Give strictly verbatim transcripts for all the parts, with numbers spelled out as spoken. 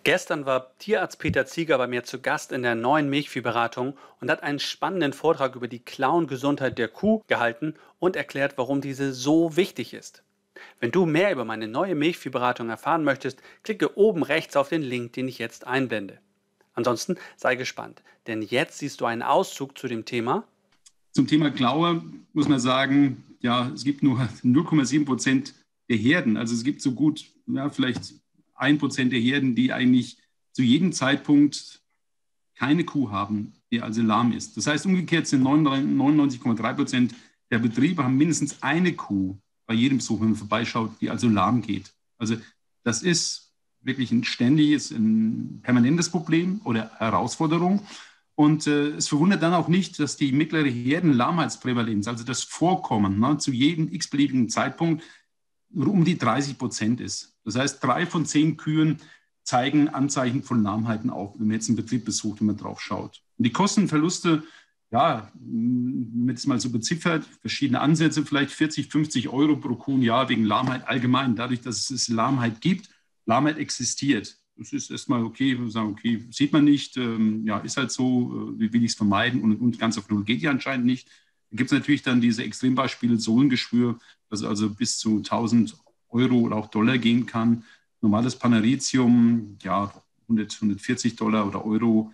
Gestern war Tierarzt Peter Zieger bei mir zu Gast in der neuen Milchviehberatung und hat einen spannenden Vortrag über die Klauengesundheit der Kuh gehalten und erklärt, warum diese so wichtig ist. Wenn du mehr über meine neue Milchviehberatung erfahren möchtest, klicke oben rechts auf den Link, den ich jetzt einblende. Ansonsten sei gespannt, denn jetzt siehst du einen Auszug zu dem Thema. Zum Thema Klaue muss man sagen, ja, es gibt nur null Komma sieben Prozent der Herden. Also es gibt so gut, ja, vielleicht ein Prozent der Herden, die eigentlich zu jedem Zeitpunkt keine Kuh haben, die also lahm ist. Das heißt, umgekehrt sind neunundneunzig Komma drei Prozent der Betriebe haben mindestens eine Kuh bei jedem Besuch, wenn man vorbeischaut, die also lahm geht. Also das ist wirklich ein ständiges, ein permanentes Problem oder Herausforderung. Und äh, es verwundert dann auch nicht, dass die mittlere Herdenlahmheitsprävalenz, also das Vorkommen, ne, zu jedem x-beliebigen Zeitpunkt um die dreißig Prozent ist. Das heißt, drei von zehn Kühen zeigen Anzeichen von Lahmheiten auf, wenn man jetzt einen Betrieb besucht, wenn man drauf schaut. Und die Kostenverluste, ja, wenn man das mal so beziffert, verschiedene Ansätze, vielleicht vierzig, fünfzig Euro pro Kuh im Jahr wegen Lahmheit allgemein, dadurch, dass es Lahmheit gibt, Lahmheit existiert. Das ist erstmal okay, wir sagen, okay, sieht man nicht, ähm, ja, ist halt so, äh, wie will ich es vermeiden und, und ganz auf Null geht ja anscheinend nicht. Da gibt es natürlich dann diese Extrembeispiele, Sohlengeschwür, das also bis zu tausend Euro oder auch Dollar gehen kann. Normales Paneritium, ja, hundert, hundertvierzig Dollar oder Euro.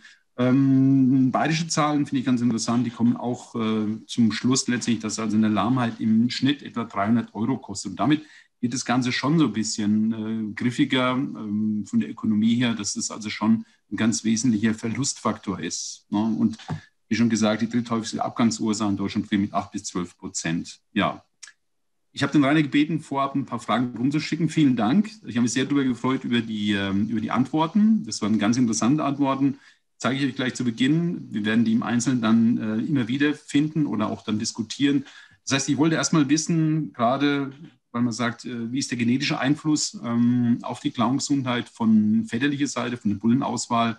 Ähm, bayerische Zahlen finde ich ganz interessant, die kommen auch äh, zum Schluss letztlich, dass also eine Lahmheit im Schnitt etwa dreihundert Euro kostet. Und damit geht das Ganze schon so ein bisschen äh, griffiger ähm, von der Ökonomie her, dass es also schon ein ganz wesentlicher Verlustfaktor ist. Ne? Und wie schon gesagt, die dritthäufigste Abgangsursache in Deutschland mit acht bis zwölf Prozent. Ja, ich habe den Rainer gebeten, vorab ein paar Fragen rumzuschicken. Vielen Dank. Ich habe mich sehr darüber gefreut, über die, ähm, über die Antworten. Das waren ganz interessante Antworten. Zeige ich euch gleich zu Beginn. Wir werden die im Einzelnen dann äh, immer wieder finden oder auch dann diskutieren. Das heißt, ich wollte erst mal wissen, gerade weil man sagt, äh, wie ist der genetische Einfluss ähm, auf die Klauengesundheit von väterlicher Seite, von der Bullenauswahl.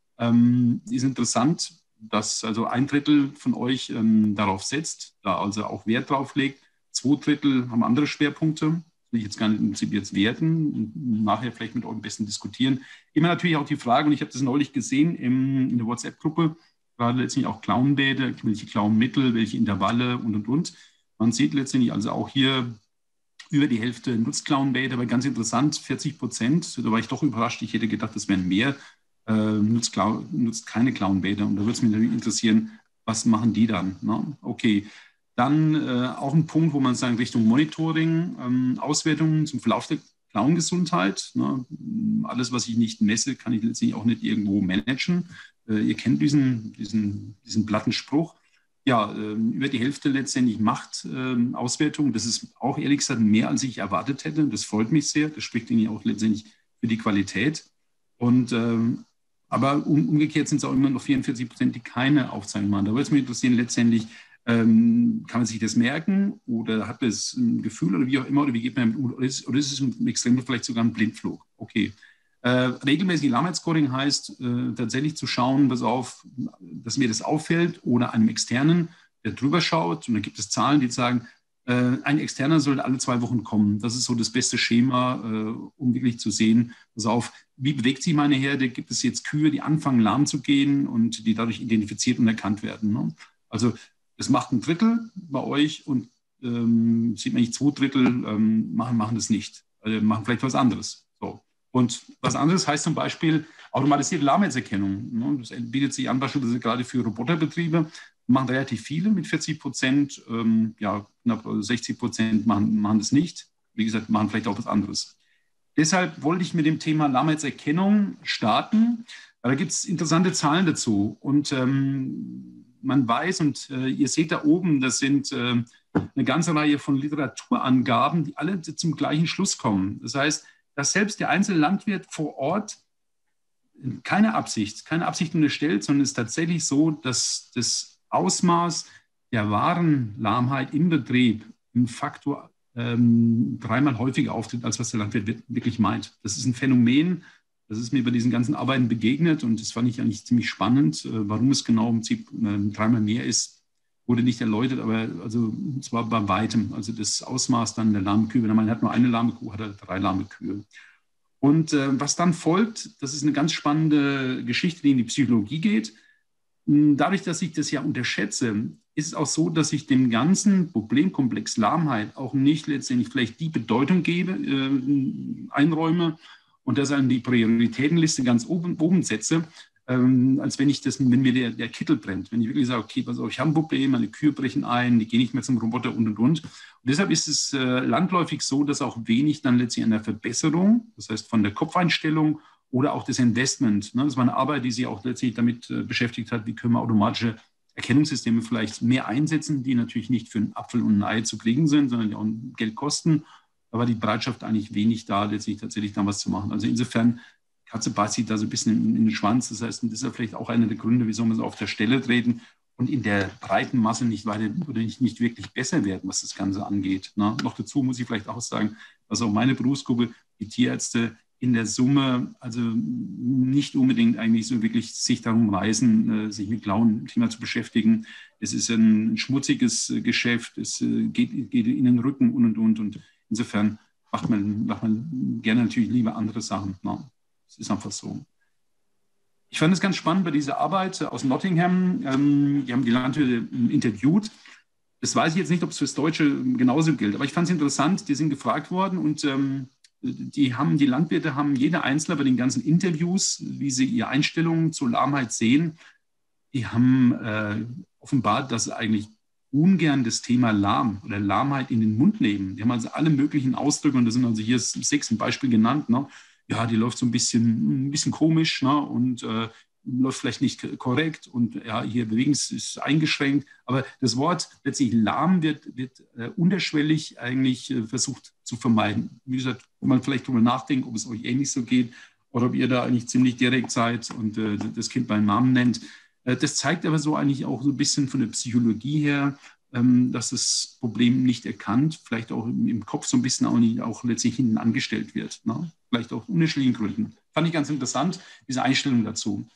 Ähm, ist interessant, dass also ein Drittel von euch ähm, darauf setzt, da also auch Wert drauf legt. Zwei Drittel haben andere Schwerpunkte. Das will ich jetzt gar nicht im Prinzip jetzt werten und nachher vielleicht mit euch ein bisschen diskutieren. Immer natürlich auch die Frage, und ich habe das neulich gesehen im, in der WhatsApp-Gruppe, gerade letztendlich auch Klauenbäder, welche Klauenmittel, welche Intervalle und, und, und. Man sieht letztendlich also auch hier über die Hälfte nutzt Klauenbäder, aber ganz interessant, vierzig Prozent, da war ich doch überrascht, ich hätte gedacht, das wären mehr, äh, nutzt, Klau, nutzt keine Klauenbäder. Und da würde es mich natürlich interessieren, was machen die dann? Ne? Okay, dann äh, auch ein Punkt, wo man sagen, Richtung Monitoring, ähm, Auswertungen zum Verlauf der Klauengesundheit. Ne? Alles, was ich nicht messe, kann ich letztendlich auch nicht irgendwo managen. Äh, ihr kennt diesen, diesen, diesen platten Spruch. Ja, äh, über die Hälfte letztendlich macht äh, Auswertung. Das ist auch ehrlich gesagt mehr, als ich erwartet hätte. Das freut mich sehr. Das spricht irgendwie auch letztendlich für die Qualität. Und ähm, aber um, umgekehrt sind es auch immer noch vierundvierzig Prozent, die keine Aufzeichnung machen. Da würde es mich interessieren, letztendlich, ähm, kann man sich das merken oder hat man das ein Gefühl oder wie auch immer, oder wie geht man damit um? Oder ist, oder ist es im Extremfall vielleicht sogar ein Blindflug? Okay. Äh, regelmäßig Lahmheitsscoring heißt äh, tatsächlich zu schauen, pass auf, dass mir das auffällt oder einem Externen, der drüber schaut. Und da gibt es Zahlen, die sagen, äh, ein Externer sollte alle zwei Wochen kommen. Das ist so das beste Schema, äh, um wirklich zu sehen, pass auf, wie bewegt sich meine Herde? Gibt es jetzt Kühe, die anfangen lahm zu gehen und die dadurch identifiziert und erkannt werden? Ne? Also das macht ein Drittel bei euch und ähm, sieht man nicht, zwei Drittel ähm, machen, machen das nicht. Also machen vielleicht was anderes. So. Und was anderes heißt zum Beispiel automatisierte Lahmheitserkennung. Ne? Das bietet sich an, beispielsweise gerade für Roboterbetriebe. Machen relativ viele mit vierzig Prozent. Ähm, ja, knapp sechzig Prozent machen, machen das nicht. Wie gesagt, machen vielleicht auch was anderes. Deshalb wollte ich mit dem Thema Lahmheitserkennung starten. Da gibt es interessante Zahlen dazu. Und ähm, man weiß, und äh, ihr seht da oben, das sind äh, eine ganze Reihe von Literaturangaben, die alle zum gleichen Schluss kommen. Das heißt, dass selbst der einzelne Landwirt vor Ort keine Absicht, keine Absicht unterstellt, sondern es ist tatsächlich so, dass das Ausmaß der wahren Lahmheit im Betrieb im Faktor ähm, dreimal häufiger auftritt, als was der Landwirt wirklich meint. Das ist ein Phänomen, das ist mir bei diesen ganzen Arbeiten begegnet und das fand ich eigentlich ziemlich spannend. Äh, warum es genau im Prinzip äh, dreimal mehr ist, wurde nicht erläutert, aber also zwar bei weitem. Also das Ausmaß dann der lahmen Kühe, wenn man hat nur eine lahme Kuh, hat er drei lahme Kühe. Und äh, was dann folgt, das ist eine ganz spannende Geschichte, die in die Psychologie geht. Dadurch, dass ich das ja unterschätze, ist es auch so, dass ich dem ganzen Problemkomplex Lahmheit auch nicht letztendlich vielleicht die Bedeutung gebe, äh, einräume und das an die Prioritätenliste ganz oben, oben setze, ähm, als wenn ich das, wenn mir der, der Kittel brennt. Wenn ich wirklich sage, okay, pass auf, ich habe ein Problem, meine Kühe brechen ein, die gehen nicht mehr zum Roboter und und und. Und deshalb ist es äh, landläufig so, dass auch wenig dann letztlich an der Verbesserung, das heißt von der Kopfeinstellung oder auch das Investment. Ne? Das war eine Arbeit, die sich auch letztlich damit äh, beschäftigt hat, wie können wir automatische Erkennungssysteme vielleicht mehr einsetzen, die natürlich nicht für einen Apfel und ein Ei zu kriegen sind, sondern die auch Geld kosten. Da war die Bereitschaft eigentlich wenig da, letztlich tatsächlich da was zu machen. Also insofern, Katze beißt sich da so ein bisschen in, in den Schwanz. Das heißt, das ist ja vielleicht auch einer der Gründe, wieso wir so auf der Stelle treten und in der breiten Masse nicht weiter oder nicht, nicht wirklich besser werden, was das Ganze angeht. Ne? Noch dazu muss ich vielleicht auch sagen, dass auch meine Berufsgruppe, die Tierärzte, in der Summe also nicht unbedingt eigentlich so wirklich sich darum reißen, sich mit Klauenthema zu beschäftigen. Es ist ein schmutziges Geschäft, es geht, geht in den Rücken und und und. Und insofern macht man, macht man gerne natürlich lieber andere Sachen. No, das ist einfach so. Ich fand es ganz spannend bei dieser Arbeit aus Nottingham. Die haben die Landwirte interviewt. Das weiß ich jetzt nicht, ob es fürs Deutsche genauso gilt, aber ich fand es interessant. Die sind gefragt worden und Die, haben, die Landwirte haben, jeder Einzelne bei den ganzen Interviews, wie sie ihre Einstellungen zur Lahmheit sehen, die haben äh, offenbart, dass sie eigentlich ungern das Thema Lahm oder Lahmheit in den Mund nehmen. Die haben also alle möglichen Ausdrücke, und da sind also hier sechs ein Beispiel genannt. Ne? Ja, die läuft so ein bisschen, ein bisschen komisch, ne? Und äh, läuft vielleicht nicht korrekt und ja, hier bewegen ist eingeschränkt. Aber das Wort letztlich lahm wird, wird äh, unterschwellig eigentlich äh, versucht zu vermeiden. Wie gesagt, wenn man vielleicht darüber nachdenkt, ob es euch ähnlich so geht oder ob ihr da eigentlich ziemlich direkt seid und äh, das Kind beim Namen nennt. Äh, das zeigt aber so eigentlich auch so ein bisschen von der Psychologie her, ähm, dass das Problem nicht erkannt, vielleicht auch im, im Kopf so ein bisschen auch, nicht, auch letztlich hinten angestellt wird. Ne? Vielleicht auch aus unterschiedlichen Gründen. Fand ich ganz interessant, diese Einstellung dazu.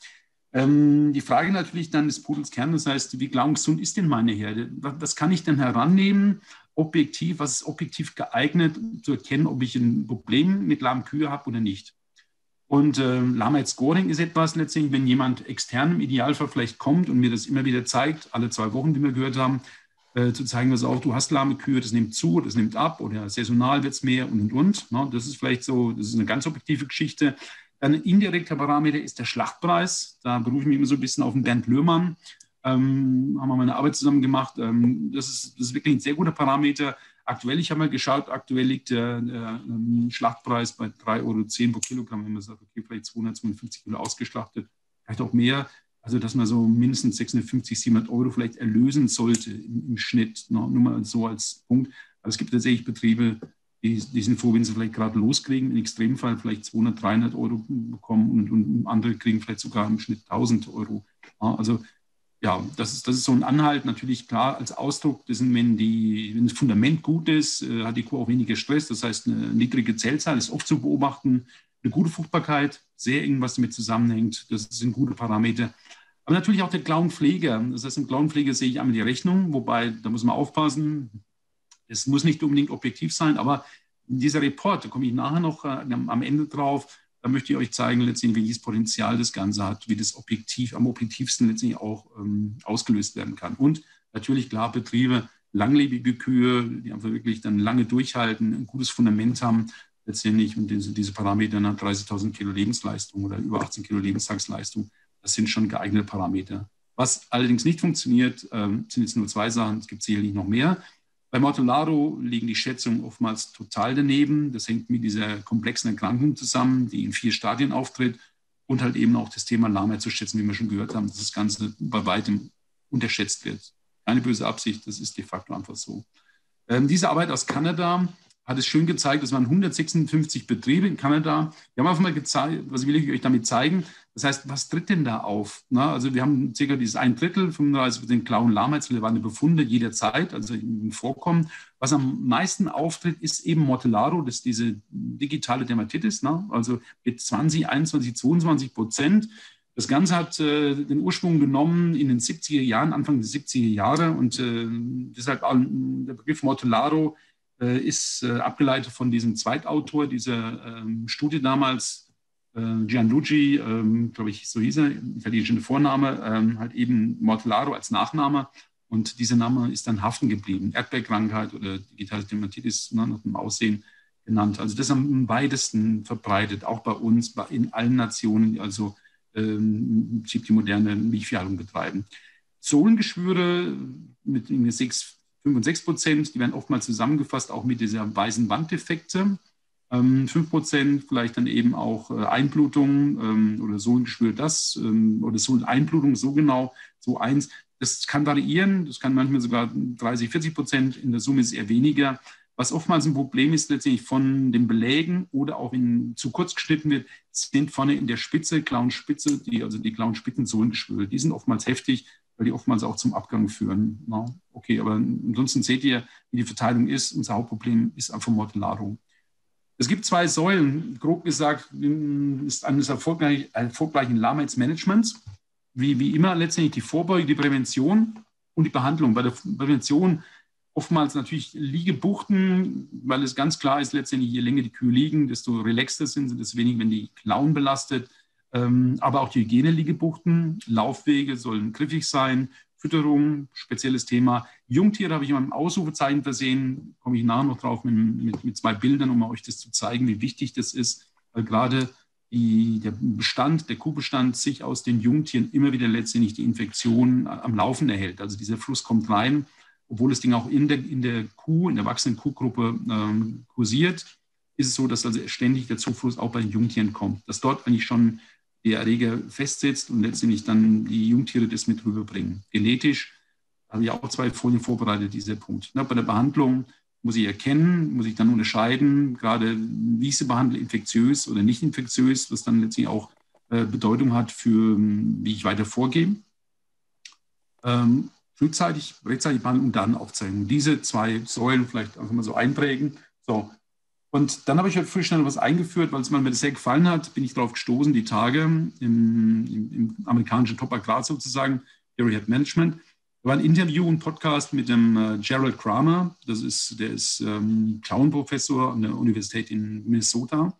Ähm, die Frage natürlich dann des Pudels Kern, das heißt, wie glaubengesund ist denn meine Herde? Was, was kann ich denn herannehmen, objektiv, was ist objektiv geeignet, um zu erkennen, ob ich ein Problem mit lahmen Kühe habe oder nicht? Und äh, Lahmheitsscoring ist etwas letztendlich, wenn jemand extern im Idealfall vielleicht kommt und mir das immer wieder zeigt, alle zwei Wochen, wie wir gehört haben, äh, zu zeigen, dass auch du hast lahme Kühe, das nimmt zu, das nimmt ab oder saisonal wird es mehr und und und. Ne? Das ist vielleicht so, das ist eine ganz objektive Geschichte. Ein indirekter Parameter ist der Schlachtpreis. Da berufe ich mich immer so ein bisschen auf den Bernd Löhrmann. Ähm, haben wir mal eine Arbeit zusammen gemacht. Ähm, das, ist, das ist wirklich ein sehr guter Parameter. Aktuell, ich habe mal geschaut, aktuell liegt der, der ähm, Schlachtpreis bei drei Euro zehn pro Kilogramm. Wenn man sagt, okay, vielleicht zweihundertzweiundfünfzig Kilo ausgeschlachtet, vielleicht auch mehr. Also, dass man so mindestens sechshundertfünfzig, siebenhundert Euro vielleicht erlösen sollte im, im Schnitt. No, nur mal so als Punkt. Aber es gibt tatsächlich Betriebe, Die, die sind froh, wenn sie vielleicht gerade loskriegen, im Extremfall vielleicht zweihundert, dreihundert Euro bekommen und, und andere kriegen vielleicht sogar im Schnitt tausend Euro. Ja, also ja, das ist, das ist so ein Anhalt, natürlich klar als Ausdruck, das sind, wenn, die, wenn das Fundament gut ist, äh, hat die Kuh auch weniger Stress, das heißt eine niedrige Zellzahl ist oft zu beobachten, eine gute Fruchtbarkeit, sehr eng was damit zusammenhängt, das sind gute Parameter. Aber natürlich auch der Klauenpfleger, das heißt im Klauenpfleger sehe ich einmal die Rechnung, wobei, da muss man aufpassen, es muss nicht unbedingt objektiv sein, aber in dieser Report, da komme ich nachher noch äh, am Ende drauf, da möchte ich euch zeigen, letztendlich, welches Potenzial das Ganze hat, wie das objektiv, am objektivsten letztendlich auch ähm, ausgelöst werden kann. Und natürlich, klar, Betriebe, langlebige Kühe, die einfach wirklich dann lange durchhalten, ein gutes Fundament haben, letztendlich, und diese, diese Parameter nach dreißigtausend Kilo Lebensleistung oder über achtzehn Kilo Lebenstagsleistung, das sind schon geeignete Parameter. Was allerdings nicht funktioniert, ähm, sind jetzt nur zwei Sachen, es gibt sicherlich noch mehr. Bei Mortellaro liegen die Schätzungen oftmals total daneben. Das hängt mit dieser komplexen Erkrankung zusammen, die in vier Stadien auftritt und halt eben auch das Thema Lahmheit zu schätzen, wie wir schon gehört haben, dass das Ganze bei weitem unterschätzt wird. Keine böse Absicht, das ist de facto einfach so. Ähm, diese Arbeit aus Kanada hat es schön gezeigt, das waren hundertsechsundfünfzig Betriebe in Kanada. Wir haben einfach mal gezeigt, was will ich euch damit zeigen? Das heißt, was tritt denn da auf? Na, also wir haben circa dieses ein Drittel, fünfunddreißig Prozent klauen lahmheitsrelevante Befunde jederzeit, also im Vorkommen. Was am meisten auftritt, ist eben Mortellaro, das ist diese digitale Dermatitis, na? Also mit zwanzig, einundzwanzig, zweiundzwanzig Prozent. Das Ganze hat äh, den Ursprung genommen in den siebziger Jahren, Anfang der siebziger Jahre, und äh, deshalb der Begriff Mortellaro äh, ist äh, abgeleitet von diesem Zweitautor dieser ähm, Studie damals, äh, Gianluigi, ähm, glaube ich, so hieß er, italienischer Vorname, ähm, halt eben Mortellaro als Nachname. Und dieser Name ist dann haften geblieben. Erdbeerkrankheit oder digitale Dermatitis, ne, nach dem Aussehen genannt. Also das am weitesten verbreitet, auch bei uns, bei, in allen Nationen, die also ähm, die moderne Milchviehhaltung betreiben. Sohlengeschwüre mit sechs, fünf und sechs Prozent, die werden oftmals zusammengefasst, auch mit dieser weißen Wanddefekte. Ähm, fünf Prozent vielleicht dann eben auch äh, Einblutung ähm, oder Sohlengeschwür das ähm, oder Sohleneinblutung so genau, so eins. Das kann variieren, das kann manchmal sogar dreißig, vierzig Prozent, in der Summe ist eher weniger. Was oftmals ein Problem ist, letztendlich von den Belägen oder auch in, zu kurz geschnitten wird, sind vorne in der Spitze, Klauenspitze, die, also die Klauenspitzensohlengeschwüre. Die sind oftmals heftig, weil die oftmals auch zum Abgang führen. Ja, okay, aber ansonsten seht ihr, wie die Verteilung ist. Unser Hauptproblem ist einfach Mortellaro. Es gibt zwei Säulen, grob gesagt, ist eines erfolgreich, erfolgreichen Lahmheitsmanagements. Wie, wie immer letztendlich die Vorbeugung, die Prävention und die Behandlung. Bei der Prävention oftmals natürlich Liegebuchten, weil es ganz klar ist, letztendlich je länger die Kühe liegen, desto relaxter sind sie, desto weniger werden die Klauen belastet. Ähm, aber auch die Hygiene-Liegebuchten, Laufwege sollen griffig sein, Fütterung, spezielles Thema. Jungtiere habe ich in meinem Ausrufezeichen versehen, komme ich nachher noch drauf mit, mit, mit zwei Bildern, um euch das zu zeigen, wie wichtig das ist, weil gerade die, der Bestand, der Kuhbestand sich aus den Jungtieren immer wieder letztendlich die Infektion am Laufen erhält. Also dieser Fluss kommt rein, obwohl das Ding auch in der, in der Kuh, in der wachsenden Kuhgruppe ähm, kursiert, ist es so, dass also ständig der Zufluss auch bei den Jungtieren kommt. Dass dort eigentlich schon der Erreger festsitzt und letztendlich dann die Jungtiere das mit rüberbringen. Genetisch habe ich auch zwei Folien vorbereitet, dieser Punkt. Na, bei der Behandlung muss ich erkennen, muss ich dann unterscheiden, gerade wie ich sie behandle, infektiös oder nicht infektiös, was dann letztendlich auch äh, Bedeutung hat für, wie ich weiter vorgehe. Ähm, frühzeitig, rechtzeitig behandeln und dann Aufzeichnung. Diese zwei Säulen vielleicht einfach mal so einprägen. So. Und dann habe ich halt früh schnell was eingeführt, weil es mir das sehr gefallen hat, bin ich darauf gestoßen, die Tage im, im, im amerikanischen Top Agrar sozusagen, Rehab Management. Da war ein Interview, ein Podcast mit dem äh, Gerald Kramer, das ist, der ist ähm, Klauenprofessor an der Universität in Minnesota.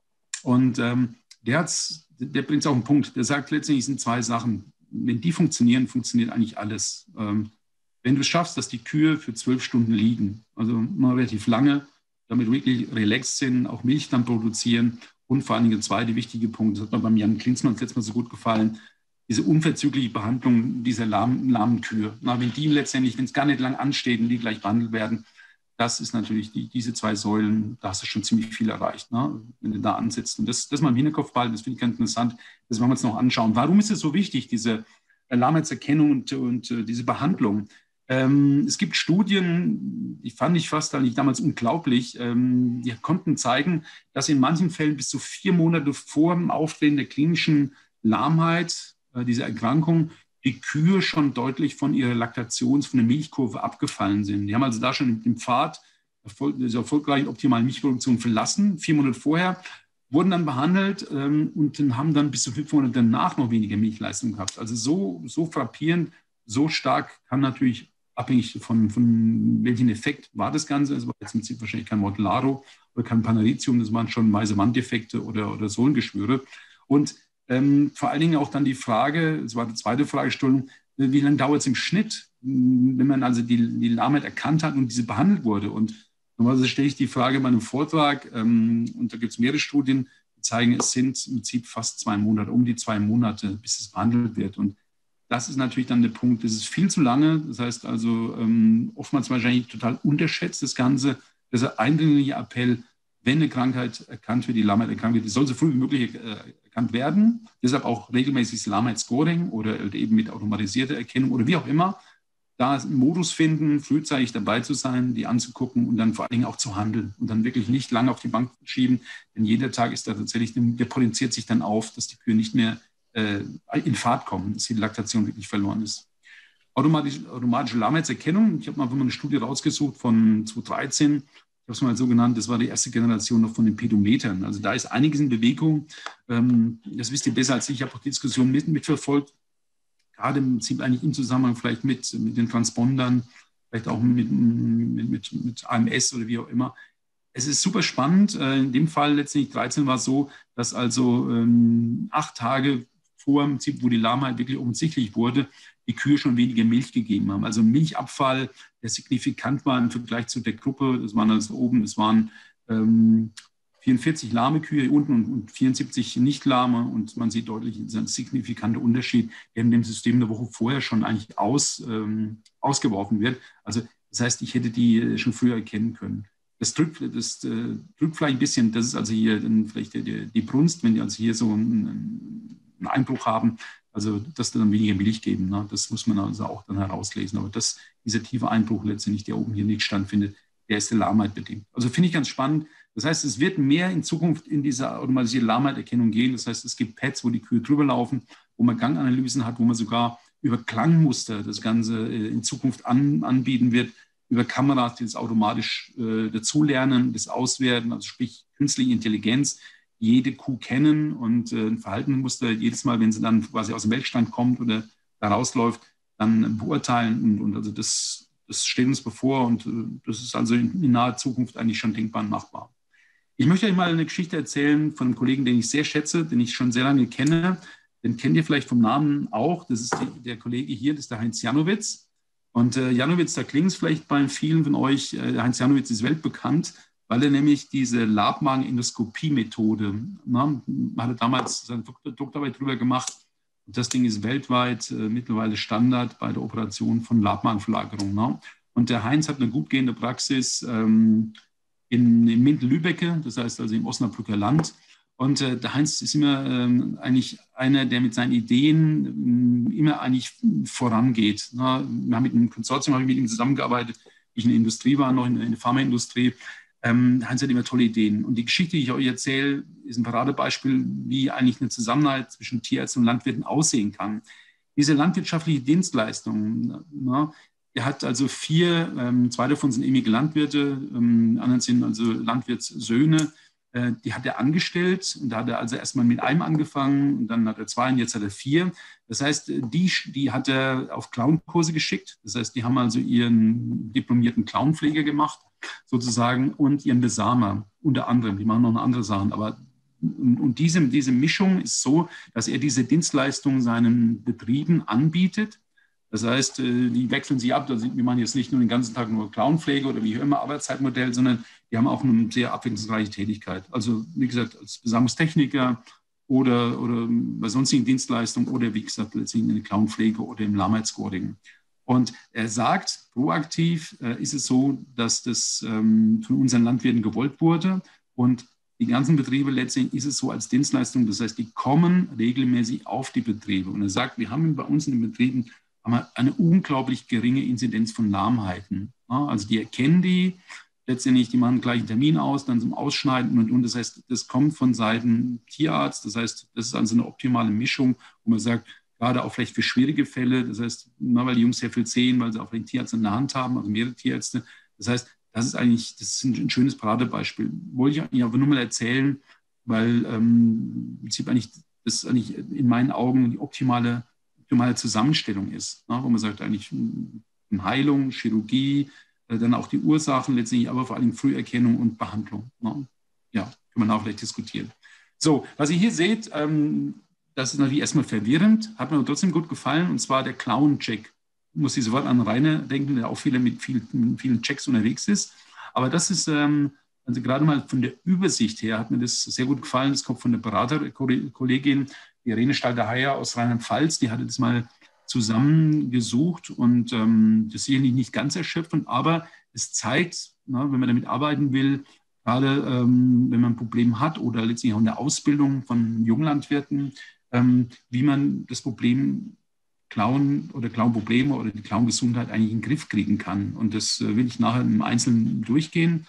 Und ähm, der, hat's, der bringt es auf den Punkt. Der sagt letztendlich, es sind zwei Sachen. Wenn die funktionieren, funktioniert eigentlich alles. Ähm, wenn du es schaffst, dass die Kühe für zwölf Stunden liegen, also mal relativ lange, damit wirklich relaxed sind, auch Milch dann produzieren und vor allen Dingen der zweite wichtige Punkt, das hat mir beim Jan Klinsmann das letzte Mal so gut gefallen, diese unverzügliche Behandlung dieser lahmen, lahmen Kühe. Na, wenn die letztendlich, wenn es gar nicht lang ansteht und die gleich behandelt werden, das ist natürlich, die, diese zwei Säulen, da hast du schon ziemlich viel erreicht, ne, wenn du da ansetzt. Und das, das mal im Hinterkopf behalten, das finde ich ganz interessant, das wollen wir uns noch anschauen. Warum ist es so wichtig, diese Lahmheitserkennung und, und uh, diese Behandlung? Ähm, es gibt Studien, die fand ich fast eigentlich damals unglaublich, ähm, die konnten zeigen, dass in manchen Fällen bis zu vier Monate vor dem Auftreten der klinischen Lahmheit, äh, dieser Erkrankung, die Kühe schon deutlich von ihrer Laktations-, von der Milchkurve abgefallen sind. Die haben also da schon den Pfad der erfolgreichen optimalen Milchproduktion verlassen, vier Monate vorher, wurden dann behandelt ähm, und haben dann bis zu fünf Monate danach noch weniger Milchleistung gehabt. Also so, so frappierend, so stark kann natürlich, abhängig von, von welchen Effekt war das Ganze, es war jetzt im Prinzip wahrscheinlich kein Mortellaro oder kein Panaritium, das waren schon weiße Wanddefekte oder, oder Sohlengeschwüre. Und ähm, vor allen Dingen auch dann die Frage, das war die zweite Fragestellung, wie lange dauert es im Schnitt, wenn man also die, die Lahmheit erkannt hat und diese behandelt wurde. Und normalerweise stelle ich die Frage bei einem Vortrag, ähm, und da gibt es mehrere Studien, die zeigen, es sind im Prinzip fast zwei Monate, um die zwei Monate, bis es behandelt wird. Und das ist natürlich dann der Punkt, das ist viel zu lange. Das heißt also, ähm, oftmals wahrscheinlich total unterschätzt das Ganze. Das ist ein eindringlicher Appell, wenn eine Krankheit erkannt wird, die Lahmheit erkannt wird, die soll so früh wie möglich äh, erkannt werden. Deshalb auch regelmäßiges Lahmheitsscoring oder eben mit automatisierter Erkennung oder wie auch immer. Da einen Modus finden, frühzeitig dabei zu sein, die anzugucken und dann vor allen Dingen auch zu handeln und dann wirklich nicht lange auf die Bank schieben. Denn jeder Tag ist da tatsächlich, der potenziert sich dann auf, dass die Kühe nicht mehr in Fahrt kommen, dass die Laktation wirklich verloren ist. Automatische, automatische Lahmheitserkennung. Ich habe mal eine Studie rausgesucht von zweitausenddreizehn. Ich habe es mal so genannt, das war die erste Generation noch von den Pedometern. Also da ist einiges in Bewegung. Das wisst ihr besser als ich. Ich habe auch die Diskussion mit, mitverfolgt. Gerade im Prinzip eigentlich im Zusammenhang vielleicht mit, mit den Transpondern, vielleicht auch mit, mit, mit, mit A M S oder wie auch immer. Es ist super spannend. In dem Fall letztendlich dreizehn war es so, dass also ähm, acht Tage vor dem Prinzip, wo die Lahmheit wirklich offensichtlich wurde, die Kühe schon weniger Milch gegeben haben. Also Milchabfall, der signifikant war im Vergleich zu der Gruppe. Das waren also oben, das waren ähm, vierundvierzig lahme Kühe unten und, und vierundsiebzig nicht lahme. Und man sieht deutlich einen signifikanten Unterschied, der in dem System eine Woche vorher schon eigentlich aus, ähm, ausgeworfen wird. Also das heißt, ich hätte die schon früher erkennen können. Das drückt, das äh, drückt vielleicht ein bisschen, das ist also hier dann vielleicht die, die Brunst, wenn die also hier so einen, einen Einbruch haben, also dass dann weniger Milch geben. Ne? Das muss man also auch dann herauslesen. Aber das, dieser tiefe Einbruch letztendlich, der oben hier nicht stattfindet, der ist der Lahmheit bedingt. Also finde ich ganz spannend. Das heißt, es wird mehr in Zukunft in diese automatisierte Lahmheiterkennung gehen. Das heißt, es gibt Pads, wo die Kühe drüber laufen, wo man Ganganalysen hat, wo man sogar über Klangmuster das Ganze in Zukunft an, anbieten wird, über Kameras, die das automatisch äh, dazulernen, das auswerten, also sprich künstliche Intelligenz, jede Kuh kennen und äh, ein Verhaltensmuster jedes Mal, wenn sie dann quasi aus dem Melkstand kommt oder da rausläuft, dann beurteilen. Und, und also das, das steht uns bevor und äh, das ist also in, in naher Zukunft eigentlich schon denkbar und machbar. Ich möchte euch mal eine Geschichte erzählen von einem Kollegen, den ich sehr schätze, den ich schon sehr lange kenne. Den kennt ihr vielleicht vom Namen auch. Das ist die, der Kollege hier, das ist der Heinz Janowitz. Und äh, Janowitz, da klingt es vielleicht bei vielen von euch, äh, Heinz Janowitz ist weltbekannt, weil er nämlich diese Labmagen-Endoskopie-Methode, na, hat er damals seine Doktor Doktorarbeit drüber gemacht. Und das Ding ist weltweit äh, mittlerweile Standard bei der Operation von Labmagenverlagerung. Na. Und der Heinz hat eine gut gehende Praxis ähm, in, in Minden-Lübbecke, das heißt also im Osnabrücker Land. Und äh, der Heinz ist immer ähm, eigentlich einer, der mit seinen Ideen ähm, immer eigentlich vorangeht. Na, wir haben mit einem Konsortium, habe ich mit ihm zusammengearbeitet, ich in der Industrie war, noch in, in der Pharmaindustrie. Ähm, Heinz hat immer tolle Ideen. Und die Geschichte, die ich euch erzähle, ist ein Paradebeispiel, wie eigentlich eine Zusammenarbeit zwischen Tierärzten und Landwirten aussehen kann. Diese landwirtschaftliche Dienstleistung, na, er hat also vier, ähm, zwei davon sind ewige Landwirte, ähm, anderen sind also Landwirtssöhne. Die hat er angestellt und da hat er also erstmal mit einem angefangen und dann hat er zwei und jetzt hat er vier. Das heißt, die, die hat er auf Clownkurse geschickt. Das heißt, die haben also ihren diplomierten Clownpfleger gemacht sozusagen und ihren Besamer unter anderem. Die machen noch andere Sachen. Aber und diese, diese Mischung ist so, dass er diese Dienstleistung seinen Betrieben anbietet. Das heißt, die wechseln sich ab. Wir machen jetzt nicht nur den ganzen Tag nur Clownpflege oder wie auch immer Arbeitszeitmodell, sondern die haben auch eine sehr abwechslungsreiche Tätigkeit. Also wie gesagt, als Besamungstechniker oder, oder bei sonstigen Dienstleistungen oder wie gesagt, letztendlich in der Clownpflege oder im Lahmheitsscoring. Und er sagt, proaktiv äh, ist es so, dass das ähm, von unseren Landwirten gewollt wurde und die ganzen Betriebe letztendlich ist es so als Dienstleistung. Das heißt, die kommen regelmäßig auf die Betriebe. Und er sagt, wir haben bei uns in den Betrieben haben wir eine unglaublich geringe Inzidenz von Lahmheiten. Ja, also die erkennen die, letztendlich, die machen gleich einen Termin aus, dann zum Ausschneiden und, und das heißt, das kommt von Seiten Tierarzt, das heißt, das ist also eine optimale Mischung, wo man sagt, gerade auch vielleicht für schwierige Fälle, das heißt, na, weil die Jungs sehr viel sehen, weil sie auch den Tierarzt in der Hand haben, also mehrere Tierärzte, das heißt, das ist eigentlich, das ist ein, ein schönes Paradebeispiel. Wollte ich eigentlich aber nur mal erzählen, weil ähm, im Prinzip eigentlich, das ist eigentlich in meinen Augen die optimale optimale Zusammenstellung ist, ne, wo man sagt, eigentlich Heilung, Chirurgie, äh, dann auch die Ursachen letztendlich, aber vor allem Früherkennung und Behandlung. Ne. Ja, kann man auch vielleicht diskutieren. So, was ihr hier seht, ähm, das ist natürlich erstmal verwirrend, hat mir aber trotzdem gut gefallen, und zwar der Clown-Check. Muss ich sofort an Rainer denken, der auch viele mit, viel, mit vielen Checks unterwegs ist. Aber das ist, ähm, also gerade mal von der Übersicht her, hat mir das sehr gut gefallen. Das kommt von der Beraterkollegin, die Irene Stalder-Heyer aus Rheinland-Pfalz, die hatte das mal zusammengesucht und ähm, das ist sicherlich nicht ganz erschöpfend, aber es zeigt, na, wenn man damit arbeiten will, gerade ähm, wenn man ein Problem hat oder letztlich auch in der Ausbildung von Junglandwirten, ähm, wie man das Problem Clown oder Clown-Probleme oder die Clown-Gesundheit eigentlich in den Griff kriegen kann. Und das äh, will ich nachher im Einzelnen durchgehen.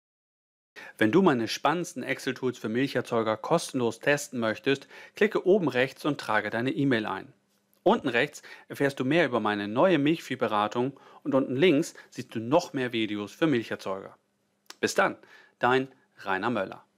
Wenn du meine spannendsten Excel-Tools für Milcherzeuger kostenlos testen möchtest, klicke oben rechts und trage deine E-Mail ein. Unten rechts erfährst du mehr über meine neue Milchviehberatung und unten links siehst du noch mehr Videos für Milcherzeuger. Bis dann, dein Rainer Möller.